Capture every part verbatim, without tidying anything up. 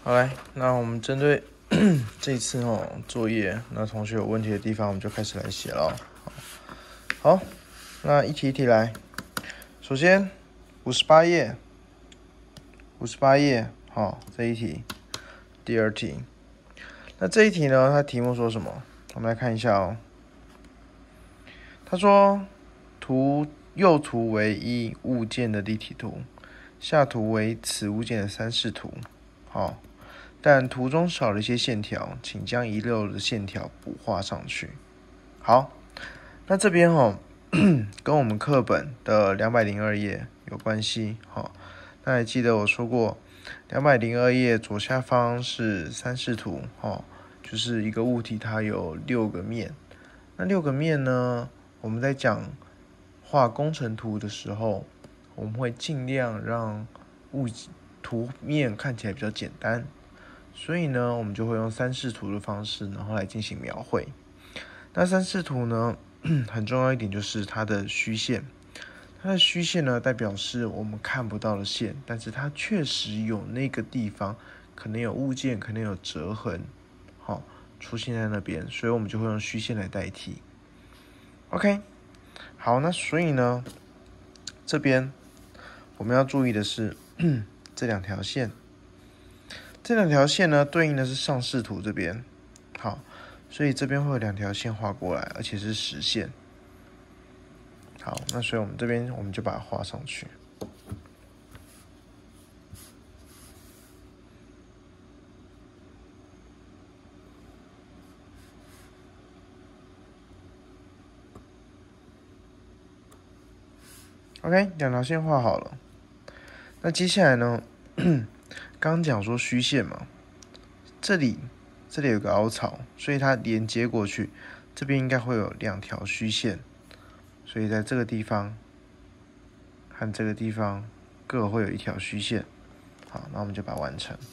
好来，那我们针对这一次哦作业，那同学有问题的地方，我们就开始来写了。好，那一题一题来。首先，五十八页，五十八页，好，这一题，第二题。那这一题呢，它题目说什么？我们来看一下哦。他说，图右图为一物件的立体图，下图为此物件的三视图。好。但图中少了一些线条，请将遗漏的线条补画上去。好，那这边哦，跟我们课本的两百零二页有关系。好，那还记得我说过，两百零二页左下方是三视图，哦，就是一个物体它有六个面。那六个面呢，我们在讲画工程图的时候，我们会尽量让物图面看起来比较简单。所以呢，我们就会用三视图的方式，然后来进行描绘。那三视图呢，很重要一点就是它的虚线。它的虚线呢，代表是我们看不到的线，但是它确实有那个地方，可能有物件，可能有折痕，好，出现在那边，所以我们就会用虚线来代替。OK， 好，那所以呢，这边我们要注意的是这两条线。这两条线呢，对应的是上视图这边，好，所以这边会有两条线画过来，而且是实线。好，那所以我们这边我们就把它画上去。OK， 两条线画好了。那接下来呢，刚刚讲说虚线嘛，这里这里有个凹槽，所以它连接过去，这边应该会有两条虚线，所以在这个地方和这个地方各会有一条虚线。好，那我们就把它完成。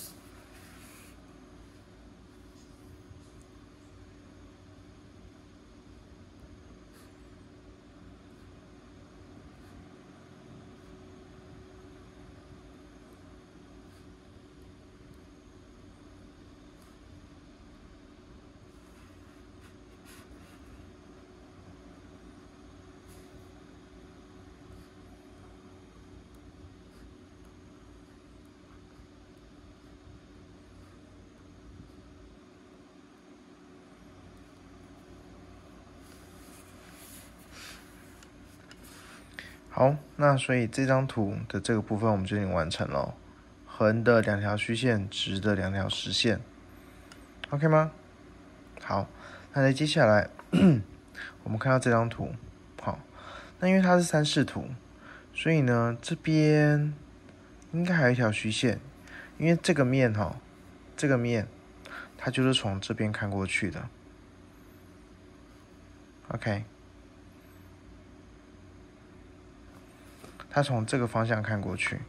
好，那所以这张图的这个部分我们就已经完成了，横的两条虚线，直的两条实线 ，OK 吗？好，那在接下来我们看到这张图，好，那因为它是三视图，所以呢这边应该还有一条虚线，因为这个面哈，这个面它就是从这边看过去的 ，OK。它从这个方向看过去，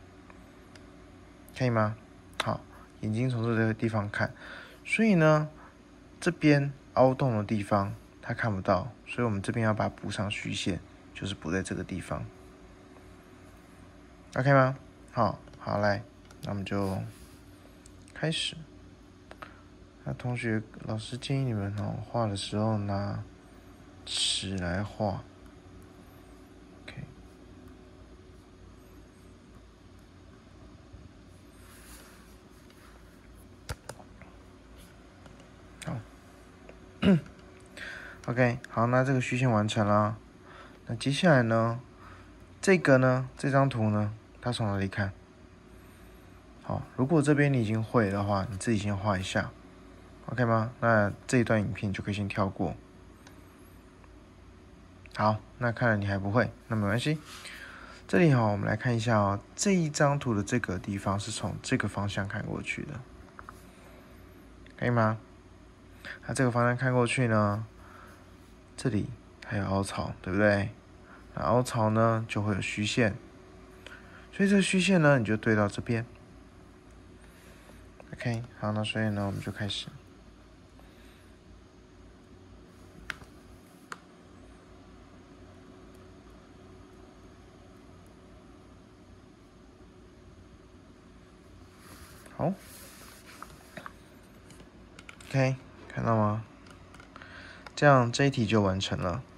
可以吗？好，眼睛从这个地方看，所以呢，这边凹洞的地方它看不到，所以我们这边要把它补上虚线，就是补在这个地方 ，OK 吗？好，好来，那我们就开始。那同学，老师建议你们哦，画的时候拿尺来画。OK， 好，那这个虚线完成了。那接下来呢？这个呢？这张图呢？它从哪里看？好，如果这边你已经会的话，你自己先画一下 ，OK 吗？那这一段影片就可以先跳过。好，那看来你还不会，那没关系。这里哈，我们来看一下哦，这一张图的这个地方是从这个方向看过去的，可以吗？那这个方向看过去呢？这里还有凹槽，对不对？那凹槽呢就会有虚线，所以这个虚线呢你就对到这边。OK， 好，那所以呢我们就开始。 好 ，OK， 看到吗？这样这一题就完成了。